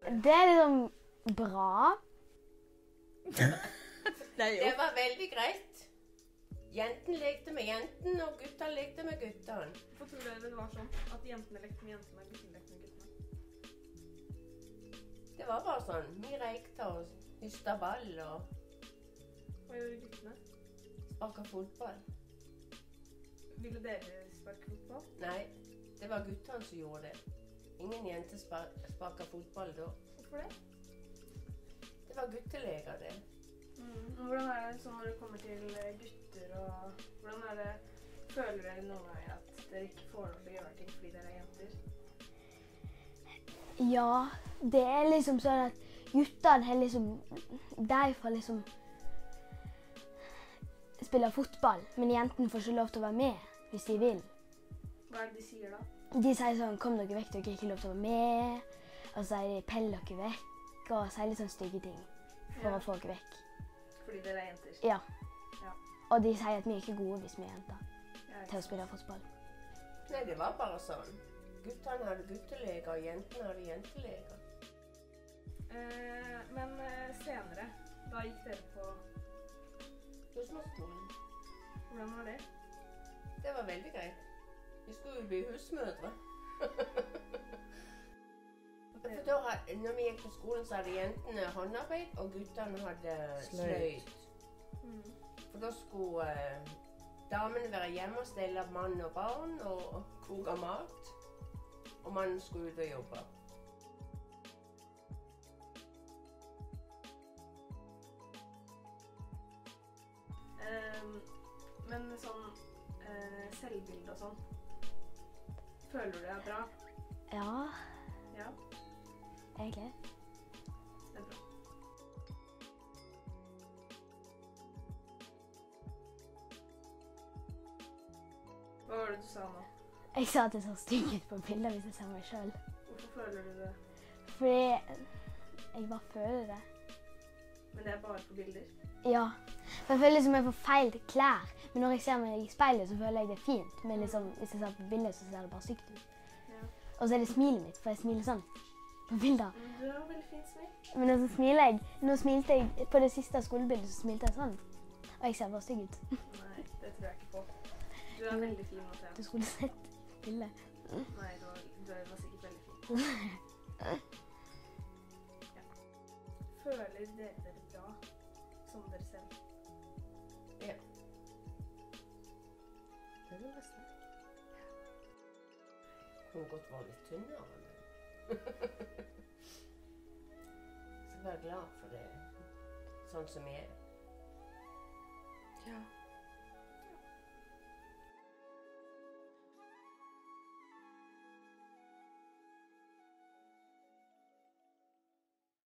Det liksom bra. Det var veldig greit. Jentene lekte med jentene, og guttene lekte med guttene. Hvorfor tror dere det var sånn at jentene lekte med jentene og guttene lekte med guttene? Det var bare sånn. Vi rekte og hysta ball og Hva gjorde guttene? sparka fotball. Ville dere sparke fotball? Nei, det var guttene som gjorde det. Ingen jenter sparka fotball da. Hvorfor det? Det var gutteleker, det. Hvordan er det sånn når det kommer til gutter og hvordan er det, føler dere noen ganger at dere ikke får lov til å gjøre ting fordi dere er jenter? Ja, det er liksom sånn at guttene har liksom, de får liksom spille fotball, men jentene får ikke lov til å være med hvis de vil. Hva er det de sier da? De sier sånn, kom dere vekk, dere har ikke lov til å være med, og så sier de, pell dere vekk, og sier litt sånn stygge ting for å få dere vekk. Fordi dere er jenter? Ja. Ja. Og de sier at vi er ikke gode hvis vi er jenter til å spille fotball. Nei, det var bare sånn. Guttene hadde gutteleker, og jentene hadde jenteleker. Men senere, da gikk dere på Husmorskolen. Hvordan var det? Det var veldig greit. Vi skulle jo bli husmødre. For da, når vi gikk på skolen, så hadde jentene håndarbeid, og guttene hadde sløyd. For da skulle damene være hjemme og stelle mann og barn og koke mat. Og mannen skulle ut og jobbe. Men sånn selvbilde og sånn, føler du det er bra? Ja, Ja, egentlig. det er bra. Hva var det du sa nå? Jeg sa at jeg så stygg ut på bilder hvis jeg ser meg selv. Hvorfor føler du det? Fordi jeg bare føler det. Men det er bare på bilder? Ja. For jeg føler liksom jeg får feil klær. Men når jeg ser meg i speilet, så føler jeg det er fint. Men liksom, hvis jeg ser på bildet, så ser det bare stygt ut. Ja. Og så er det smilet mitt, for jeg smiler sånn på bilder. Du har veldig fint smil. Men så smiler jeg. Nå smilte jeg på det siste skolebildet, så smilte jeg sånn. Og jeg ser bare stygg ut. Nei, det tror jeg ikke på. Du er veldig fin, Mathea. Du skulle sett bildet. Nei, du var sikkert veldig fin. Ja. Føler dere bra som dere selv? Ja. Det er det beste. Kunne godt være litt tynnere, men så vær glad for det, sånn som jeg er. Ja.